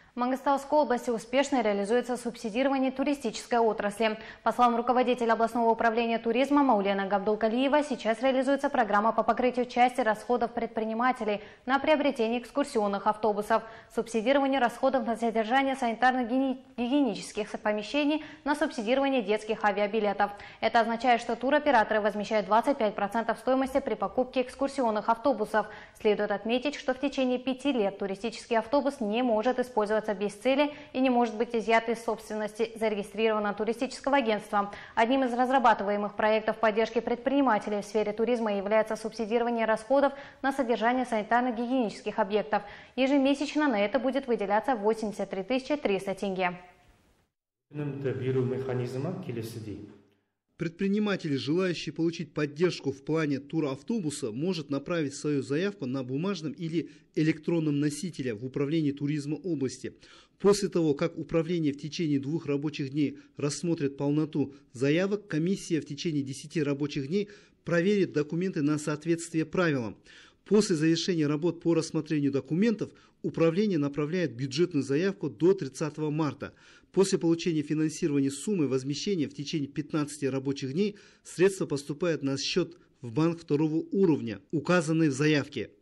В Мангостауской области успешно реализуется субсидирование туристической отрасли. По словам руководителя областного управления туризма Маулена Габдулкалиева, сейчас реализуется программа по покрытию части расходов предпринимателей на приобретение экскурсионных автобусов, субсидирование расходов на содержание санитарно-гигиенических помещений, на субсидирование детских авиабилетов. Это означает, что туроператоры возмещают 25% стоимости при покупке экскурсионных автобусов. Следует отметить, что в течение 5 лет туристический автобус не может использоваться без цели и не может быть изъят из собственности зарегистрированного туристического агентства. Одним из разрабатываемых проектов поддержки предпринимателей в сфере туризма является субсидирование расходов на содержание санитарно-гигиенических объектов. Ежемесячно на это будет выделяться 83 300 тенге. Предприниматель, желающий получить поддержку в плане туравтобуса, может направить свою заявку на бумажном или электронном носителе в управлении туризма области. После того, как управление в течение 2 рабочих дней рассмотрит полноту заявок, комиссия в течение 10 рабочих дней проверит документы на соответствие правилам. После завершения работ по рассмотрению документов управление направляет бюджетную заявку до 30 марта. После получения финансирования суммы возмещения в течение 15 рабочих дней средства поступают на счет в банк 2-го уровня, указанный в заявке.